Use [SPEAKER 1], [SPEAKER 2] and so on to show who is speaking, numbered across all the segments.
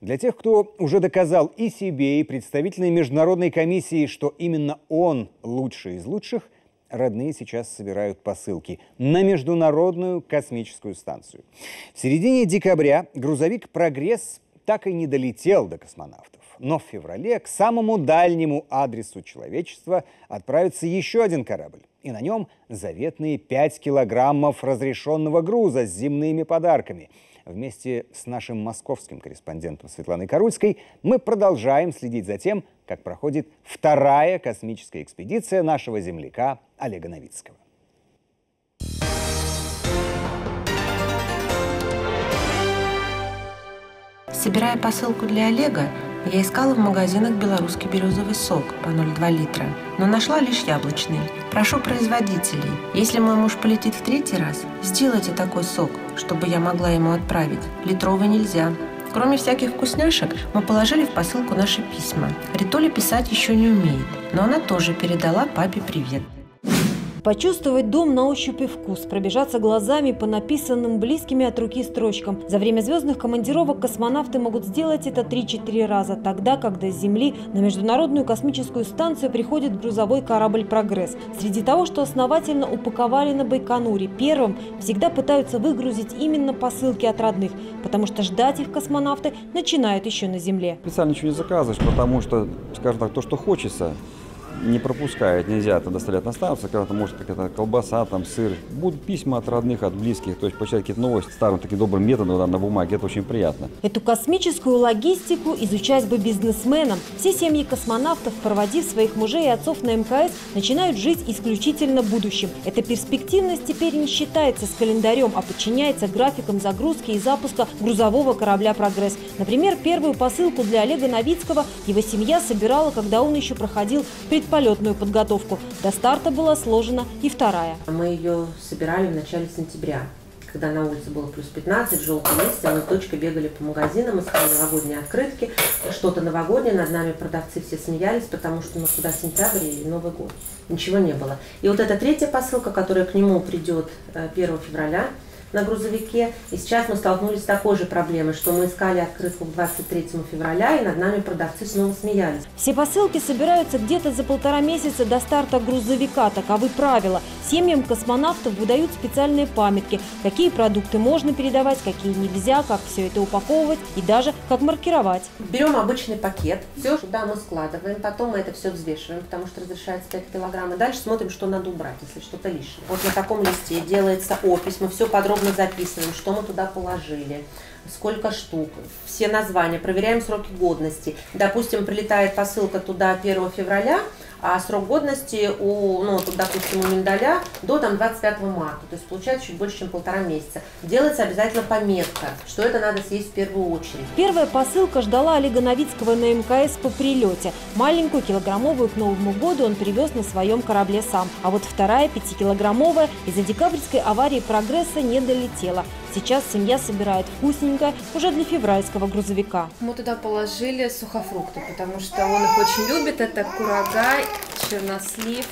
[SPEAKER 1] Для тех, кто уже доказал и себе, и представительной международной комиссии, что именно он лучший из лучших, родные сейчас собирают посылки на Международную космическую станцию. В середине декабря грузовик «Прогресс» так и не долетел до космонавтов. Но в феврале к самому дальнему адресу человечества отправится еще один корабль. И на нем заветные 5 килограммов разрешенного груза с земными подарками. Вместе с нашим московским корреспондентом Светланой Карульской мы продолжаем следить за тем, как проходит вторая космическая экспедиция нашего земляка Олега Новицкого.
[SPEAKER 2] Собирая посылку для Олега, я искала в магазинах белорусский березовый сок по 0,2 литра, но нашла лишь яблочный. Прошу производителей, если мой муж полетит в 3-й раз, сделайте такой сок, чтобы я могла ему отправить. Литровый нельзя. Кроме всяких вкусняшек, мы положили в посылку наши письма. Ритуля писать еще не умеет, но она тоже передала папе привет.
[SPEAKER 3] Почувствовать дом на ощупь и вкус, пробежаться глазами по написанным близкими от руки строчкам. За время звездных командировок космонавты могут сделать это 3-4 раза, тогда, когда с Земли на Международную космическую станцию приходит грузовой корабль «Прогресс». Среди того, что основательно упаковали на Байконуре, первым всегда пытаются выгрузить именно посылки от родных, потому что ждать их космонавты начинают еще на Земле.
[SPEAKER 4] Специально ничего не заказываешь, потому что, скажем так, то, что хочется, не пропускает, нельзя это доставлять на станцию, когда-то может какая-то колбаса, там, сыр. Будут письма от родных, от близких, то есть получать какие-то новости старым таким добрым методом, да, на бумаге, это очень приятно.
[SPEAKER 3] Эту космическую логистику изучать бы бизнесменам. Все семьи космонавтов, проводив своих мужей и отцов на МКС, начинают жить исключительно будущим. Эта перспективность теперь не считается с календарем, а подчиняется графикам загрузки и запуска грузового корабля «Прогресс». Например, первую посылку для Олега Новицкого его семья собирала, когда он еще проходил предполетную подготовку. До старта была сложена и вторая.
[SPEAKER 2] Мы ее собирали в начале сентября, когда на улице было плюс 15, желтый месяц, мы с дочкой бегали по магазинам, искали новогодние открытки, что-то новогоднее, над нами продавцы все смеялись, потому что ну куда сентябрь и Новый год, ничего не было. И вот эта третья посылка, которая к нему придет 1 февраля, на грузовике. И сейчас мы столкнулись с такой же проблемой, что мы искали открытку к 23 февраля, и над нами продавцы снова смеялись.
[SPEAKER 3] Все посылки собираются где-то за 1,5 месяца до старта грузовика. Таковы правила. Семьям космонавтов выдают специальные памятки, какие продукты можно передавать, какие нельзя, как все это упаковывать и даже как маркировать.
[SPEAKER 2] Берем обычный пакет, все туда мы складываем, потом мы это все взвешиваем, потому что разрешается 5 килограмм. И дальше смотрим, что надо убрать, если что-то лишнее. Вот на таком листе делается опись, мы все подробно записываем, что мы туда положили, сколько штук, все названия, проверяем сроки годности. Допустим, прилетает посылка туда 1 февраля, а срок годности допустим, у миндаля до 25 марта, то есть получается чуть больше, чем 1,5 месяца. Делается обязательно пометка, что это надо съесть в первую очередь.
[SPEAKER 3] Первая посылка ждала Олега Новицкого на МКС по прилете. Маленькую килограммовую к Новому году он привез на своем корабле сам. А вот вторая 5-килограммовая из-за декабрьской аварии «Прогресса» не долетела. Сейчас семья собирает вкусненькое уже для февральского грузовика.
[SPEAKER 5] Мы туда положили сухофрукты, потому что он их очень любит. Это курага, чернослив.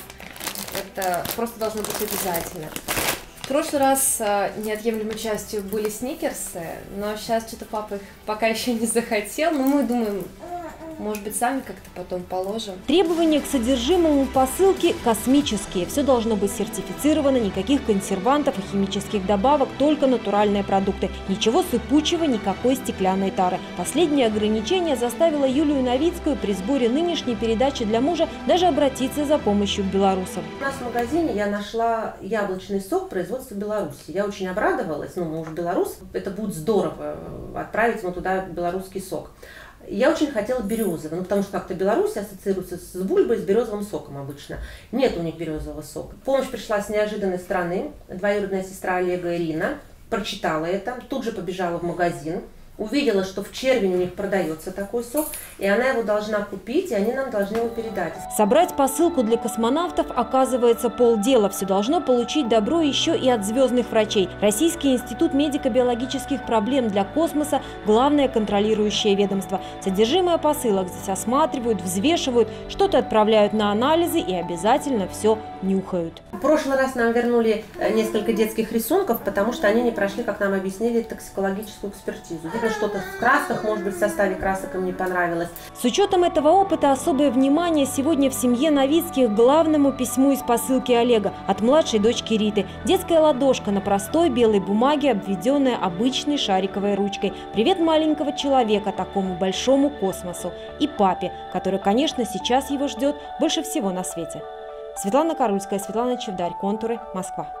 [SPEAKER 5] Это просто должно быть обязательно. В прошлый раз неотъемлемой частью были сникерсы, но сейчас что-то папа их пока еще не захотел. Но мы думаем, может быть, сами как-то потом положим.
[SPEAKER 3] Требования к содержимому посылки космические. Все должно быть сертифицировано, никаких консервантов и химических добавок, только натуральные продукты. Ничего сыпучего, никакой стеклянной тары. Последнее ограничение заставило Юлию Новицкую при сборе нынешней передачи для мужа даже обратиться за помощью к белорусам.
[SPEAKER 2] У нас в магазине я нашла яблочный сок производства Беларуси. Я очень обрадовалась, муж белорус, это будет здорово отправить ему туда белорусский сок. Я очень хотела березовый, потому что как-то Беларусь ассоциируется с бульбой, с березовым соком обычно. Нет у них березового сока. Помощь пришла с неожиданной стороны. Двоюродная сестра Олега Ирина прочитала это, тут же побежала в магазин. Увидела, что в Червине у них продается такой сок, и она его должна купить, и они нам должны его передать.
[SPEAKER 3] Собрать посылку для космонавтов оказывается полдела. Все должно получить добро еще и от звездных врачей. Российский институт медико-биологических проблем для космоса – главное контролирующее ведомство. Содержимое посылок здесь осматривают, взвешивают, что-то отправляют на анализы и обязательно все нюхают.
[SPEAKER 2] В прошлый раз нам вернули несколько детских рисунков, потому что они не прошли, как нам объяснили, токсикологическую экспертизу. Видно, что-то в красках, может быть, в составе красок им не понравилось.
[SPEAKER 3] С учетом этого опыта особое внимание сегодня в семье Новицких к главному письму из посылки Олега от младшей дочки Риты. Детская ладошка на простой белой бумаге, обведенная обычной шариковой ручкой. Привет маленького человека такому большому космосу. И папе, который, конечно, сейчас его ждет больше всего на свете. Светлана Карульская, Светлана Чевдарь, «Контуры», Москва.